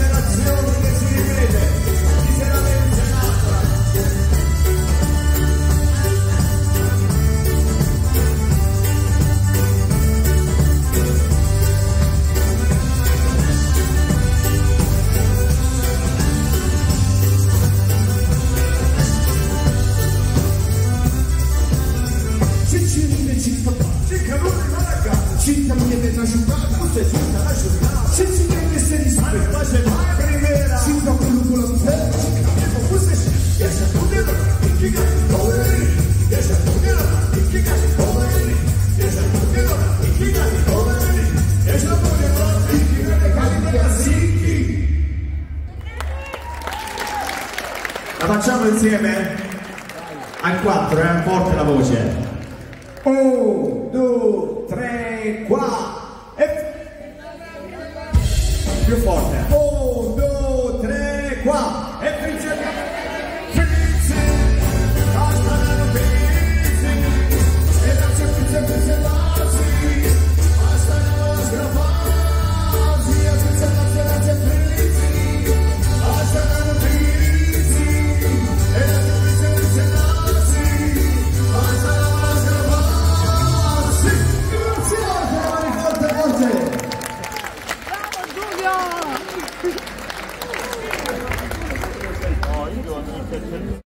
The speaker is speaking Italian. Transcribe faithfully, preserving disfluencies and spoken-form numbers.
generazione che si rivede, chi se la vede nata. Cinta mi viene una giocata, Questa è tutta la giornata. se si deve essere rispetto, Ma se mai primera, cinta quello con la tutela, questa è che si accudeva, e chi cazzo poveri, che si accudeva, e chi cazzo poveri, che si accudeva, e chi cazzo poveri, e si accudeva, e chi vede cali della Sicchi. La facciamo insieme? Al quattro, eh? Forte la voce. Un, due, tre, qua! E... più forte! Un, due, tre, qua! E Frizzi! Frizzi! Basta la Frizzi! E la c'è Frizzi e Frizzi e Lazzi! Basta la nostra fase! E Frizzi e Lazzi e Lazzi e Frizzi! Basta la Frizzi! E la c'è Frizzi e Frizzi e Lazzi! Basta la nostra fase! forte, forte! Bravo Giulio!